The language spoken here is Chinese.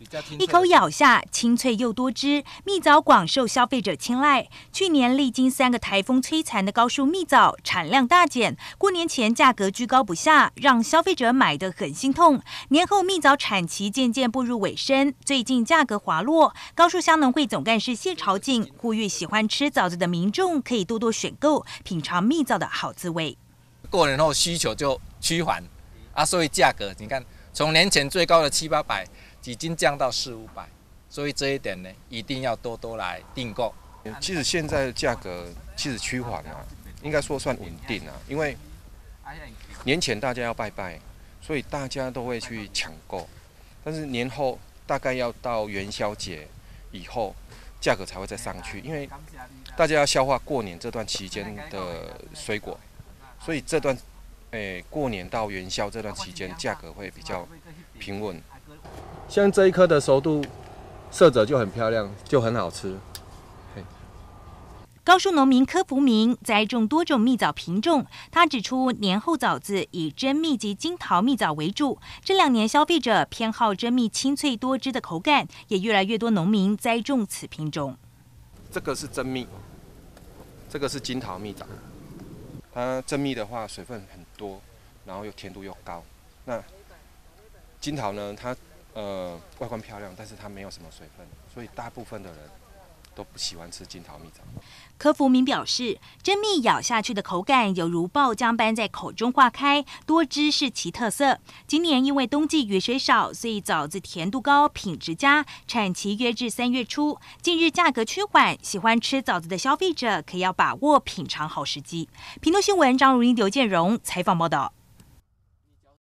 一口咬下，清脆又多汁，蜜枣广受消费者青睐。去年历经3个台风摧残的高树蜜枣产量大减，过年前价格居高不下，让消费者买得很心痛。年后蜜枣产期渐渐步入尾声，最近价格滑落。高树乡农会总干事谢朝景呼吁喜欢吃枣子的民众可以多多选购，品尝蜜枣的好滋味。 过年后需求就趋缓啊，所以价格你看从年前最高的700、800，已经降到400、500，所以这一点呢，一定要多多来订购。 其实现在的价格其实趋缓啊，应该说算稳定啊，因为年前大家要拜拜，所以大家都会去抢购，但是年后大概要到元宵节以后，价格才会再上去，因为大家要消化过年这段期间的水果，所以这段过年到元宵这段期间，价格会比较平稳。 像这一颗的熟度，色泽就很漂亮，就很好吃。 高树农民柯福明栽种多种蜜枣品种，他指出，年后枣子以真蜜及金桃蜜枣为主。这2年消费者偏好真蜜清脆多汁的口感，也越来越多农民栽种此品种。 这个是真蜜，这个是金桃蜜枣。它真蜜的话，水分很多，然后又甜度又高。那金桃呢，它外观漂亮，但是它没有什么水分，所以大部分的人都不喜欢吃金桃蜜枣。 柯福明表示，真蜜咬下去的口感犹如爆浆般在口中化开，多汁是其特色。今年因为冬季雨水少，所以枣子甜度高，品质佳，产期约至3月初。近日价格趋缓，喜欢吃枣子的消费者可要把握品尝好时机。屏东新闻张如英、刘建荣采访报道。